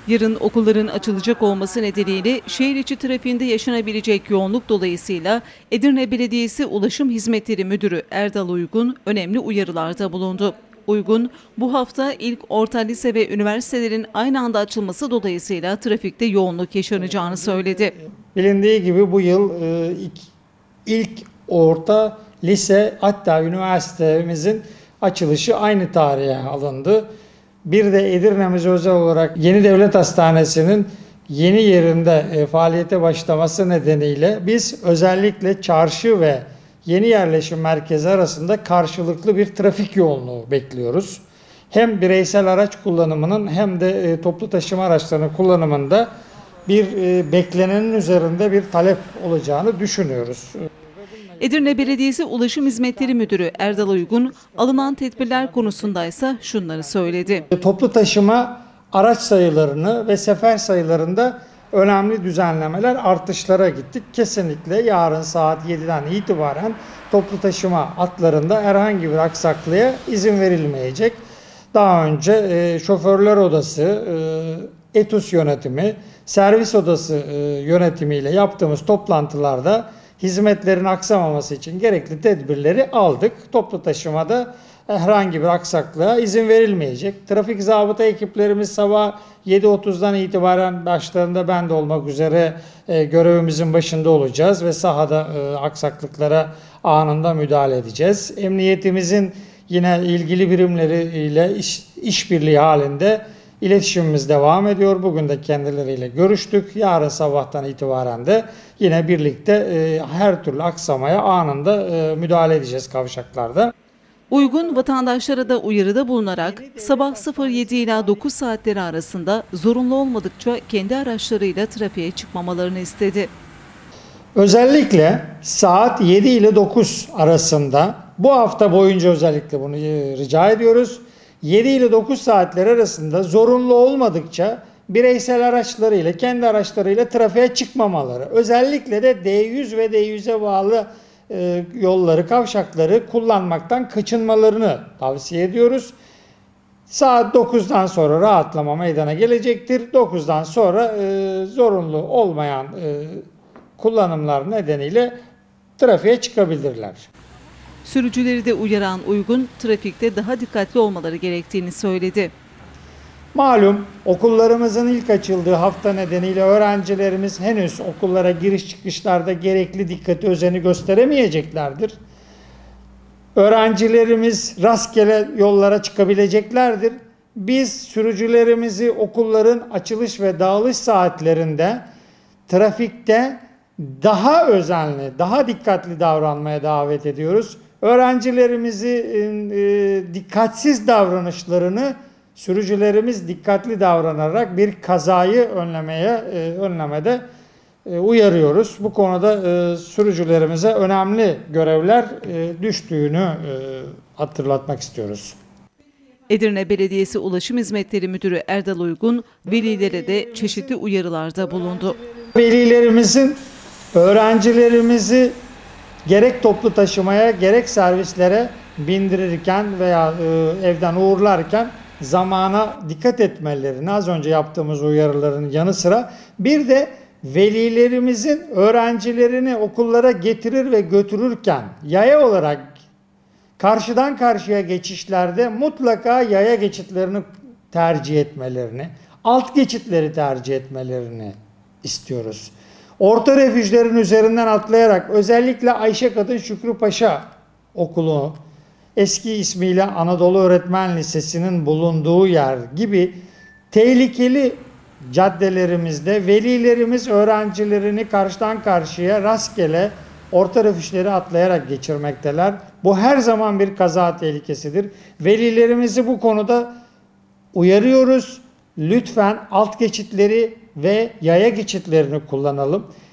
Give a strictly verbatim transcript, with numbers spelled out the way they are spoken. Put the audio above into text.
Yarın okulların açılacak olması nedeniyle şehir içi trafiğinde yaşanabilecek yoğunluk dolayısıyla Edirne Belediyesi Ulaşım Hizmetleri Müdürü Erdal Uygun önemli uyarılarda bulundu. Uygun, bu hafta ilk orta lise ve üniversitelerin aynı anda açılması dolayısıyla trafikte yoğunluk yaşanacağını söyledi. Bilindiği gibi bu yıl ilk, ilk orta lise hatta üniversitemizin açılışı aynı tarihe alındı. Bir de Edirne'miz özel olarak Yeni Devlet Hastanesi'nin yeni yerinde e, faaliyete başlaması nedeniyle biz özellikle çarşı ve yeni yerleşim merkezi arasında karşılıklı bir trafik yoğunluğu bekliyoruz. Hem bireysel araç kullanımının hem de e, toplu taşıma araçlarının kullanımında bir e, beklenenin üzerinde bir talep olacağını düşünüyoruz. Edirne Belediyesi Ulaşım Hizmetleri Müdürü Erdal Uygun, alınan tedbirler konusundaysa şunları söyledi. Toplu taşıma araç sayılarını ve sefer sayılarında önemli düzenlemeler, artışlara gittik. Kesinlikle yarın saat yediden itibaren toplu taşıma hatlarında herhangi bir aksaklığa izin verilmeyecek. Daha önce e, şoförler odası, e, ETUS yönetimi, servis odası e, yönetimiyle yaptığımız toplantılarda hizmetlerin aksamaması için gerekli tedbirleri aldık. Toplu taşımada herhangi bir aksaklığa izin verilmeyecek. Trafik zabıta ekiplerimiz sabah yedi otuzdan itibaren başlarında ben de olmak üzere e, görevimizin başında olacağız ve sahada e, aksaklıklara anında müdahale edeceğiz. Emniyetimizin yine ilgili birimleriyle iş, işbirliği halinde İletişimimiz devam ediyor. Bugün de kendileriyle görüştük. Yarın sabahtan itibaren de yine birlikte e, her türlü aksamaya anında e, müdahale edeceğiz kavşaklarda. Uygun, vatandaşlara da uyarıda bulunarak sabah yedi ila dokuz saatleri arasında zorunlu olmadıkça kendi araçlarıyla trafiğe çıkmamalarını istedi. Özellikle saat yedi ile dokuz arasında bu hafta boyunca özellikle bunu rica ediyoruz. yedi ile dokuz saatler arasında zorunlu olmadıkça bireysel araçlarıyla, kendi araçlarıyla trafiğe çıkmamaları. Özellikle de D yüz ve D yüze bağlı e, yolları, kavşakları kullanmaktan kaçınmalarını tavsiye ediyoruz. Saat dokuzdan sonra rahatlama meydana gelecektir. dokuzdan sonra e, zorunlu olmayan e, kullanımlar nedeniyle trafiğe çıkabilirler. Sürücüleri de uyaran Uygun, trafikte daha dikkatli olmaları gerektiğini söyledi. Malum okullarımızın ilk açıldığı hafta nedeniyle öğrencilerimiz henüz okullara giriş çıkışlarda gerekli dikkati, özeni gösteremeyeceklerdir. Öğrencilerimiz rastgele yollara çıkabileceklerdir. Biz sürücülerimizi okulların açılış ve dağılış saatlerinde trafikte daha özenli, daha dikkatli davranmaya davet ediyoruz. Öğrencilerimizin e, dikkatsiz davranışlarını sürücülerimiz dikkatli davranarak bir kazayı önlemeye e, önlemede e, uyarıyoruz. Bu konuda e, sürücülerimize önemli görevler e, düştüğünü e, hatırlatmak istiyoruz. Edirne Belediyesi Ulaşım Hizmetleri Müdürü Erdal Uygun, velilere de çeşitli uyarılarda bulundu. Velilerimizin öğrencilerimizi gerek toplu taşımaya gerek servislere bindirirken veya e, evden uğurlarken zamana dikkat etmelerini, az önce yaptığımız uyarıların yanı sıra bir de velilerimizin öğrencilerini okullara getirir ve götürürken yaya olarak karşıdan karşıya geçişlerde mutlaka yaya geçitlerini tercih etmelerini, alt geçitleri tercih etmelerini istiyoruz. Orta refüjlerin üzerinden atlayarak özellikle Ayşe Kadın Şükrü Paşa Okulu, eski ismiyle Anadolu Öğretmen Lisesi'nin bulunduğu yer gibi tehlikeli caddelerimizde velilerimiz öğrencilerini karşıdan karşıya rastgele orta refüjleri atlayarak geçirmekteler. Bu her zaman bir kaza tehlikesidir. Velilerimizi bu konuda uyarıyoruz. Lütfen alt geçitleri ve yaya geçitlerini kullanalım.